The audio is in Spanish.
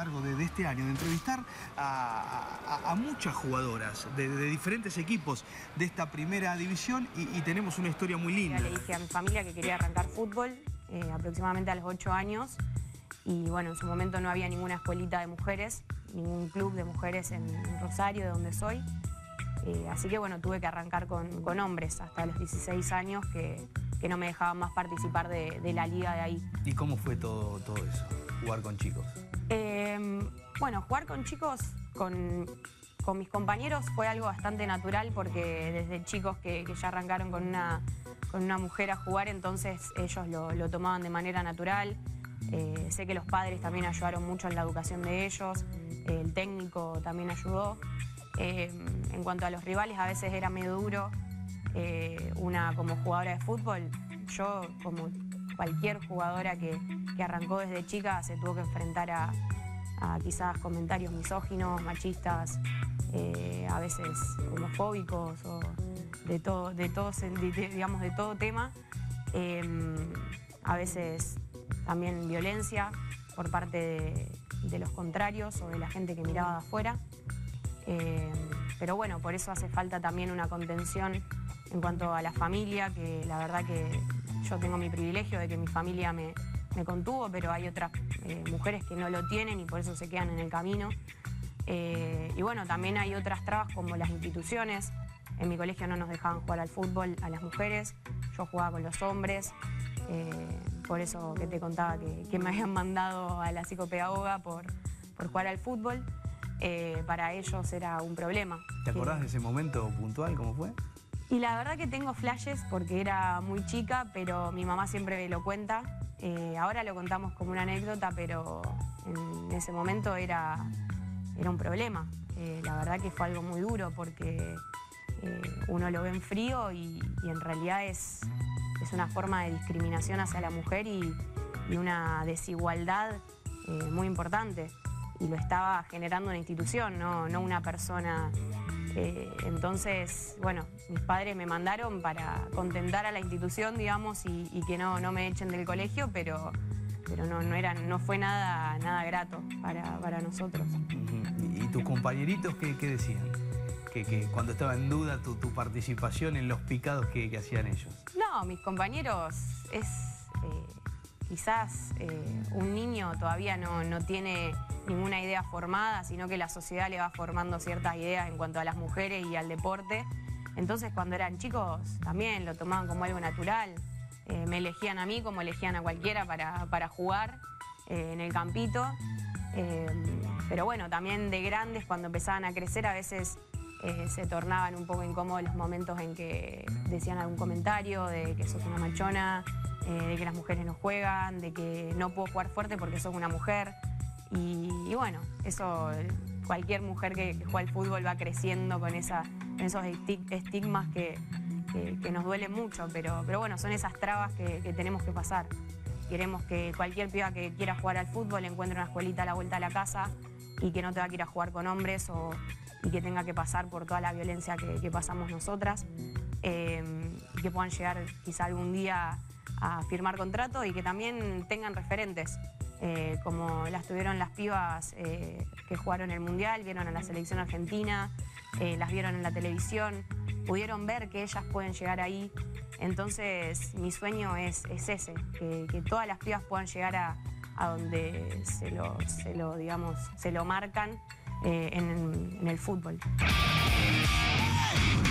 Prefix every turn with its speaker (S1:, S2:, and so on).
S1: A lo largo de este año, de entrevistar a muchas jugadoras de diferentes equipos de esta primera división y tenemos una historia muy linda.
S2: Le dije a mi familia que quería arrancar fútbol aproximadamente a los 8 años y bueno, en su momento no había ninguna escuelita de mujeres, ningún club de mujeres en Rosario, de donde soy. Así que bueno, tuve que arrancar con hombres hasta los 16 años que no me dejaban más participar de la liga de ahí.
S1: ¿Y cómo fue todo eso, jugar con chicos?
S2: Bueno, jugar con chicos, con mis compañeros fue algo bastante natural porque desde chicos que ya arrancaron con una mujer a jugar, entonces ellos lo tomaban de manera natural. Sé que los padres también ayudaron mucho en la educación de ellos, el técnico también ayudó. En cuanto a los rivales, a veces era medio duro. Una como jugadora de fútbol, yo como cualquier jugadora que arrancó desde chica se tuvo que enfrentar a quizás comentarios misóginos, machistas, a veces homofóbicos o de todo tema. A veces también violencia por parte de los contrarios o de la gente que miraba de afuera. Pero bueno, por eso hace falta también una contención en cuanto a la familia, que la verdad que yo tengo mi privilegio de que mi familia me contuvo, pero hay otras mujeres que no lo tienen y por eso se quedan en el camino. Y bueno, también hay otras trabas como las instituciones. En mi colegio no nos dejaban jugar al fútbol a las mujeres, yo jugaba con los hombres. Por eso que te contaba que me habían mandado a la psicopedagoga por jugar al fútbol. Para ellos era un problema.
S1: ¿Te acordás de ese momento puntual, cómo fue?
S2: Y la verdad que tengo flashes porque era muy chica, pero mi mamá siempre lo cuenta. Ahora lo contamos como una anécdota, pero en ese momento era un problema. La verdad que fue algo muy duro porque uno lo ve en frío y en realidad es una forma de discriminación hacia la mujer y una desigualdad muy importante. Y lo estaba generando una institución, no una persona. Entonces, bueno, mis padres me mandaron para contentar a la institución, digamos, y que no me echen del colegio, pero no fue nada grato para nosotros.
S1: ¿Y tus compañeritos qué decían? Que cuando estaba en duda tu participación en los picados que hacían ellos.
S2: No, mis compañeros quizás un niño todavía no tiene ninguna idea formada, sino que la sociedad le va formando ciertas ideas en cuanto a las mujeres y al deporte. Entonces, cuando eran chicos, también lo tomaban como algo natural. Me elegían a mí como elegían a cualquiera para jugar en el campito. Pero bueno, también de grandes, cuando empezaban a crecer, a veces se tornaban un poco incómodos los momentos en que decían algún comentario de que sos una machona, de que las mujeres no juegan, de que no puedo jugar fuerte porque sos una mujer. Y bueno, eso, cualquier mujer que juega al fútbol va creciendo con esos estigmas que nos duelen mucho, pero bueno, son esas trabas que tenemos que pasar. Queremos que cualquier piba que quiera jugar al fútbol encuentre una escuelita a la vuelta de la casa y que no tenga que ir a jugar con hombres y que tenga que pasar por toda la violencia que pasamos nosotras, y que puedan llegar quizá algún día a firmar contrato y que también tengan referentes. Como las tuvieron las pibas que jugaron el Mundial, vieron a la selección argentina, las vieron en la televisión, pudieron ver que ellas pueden llegar ahí. Entonces mi sueño es ese, que todas las pibas puedan llegar a donde se lo marcan en el fútbol.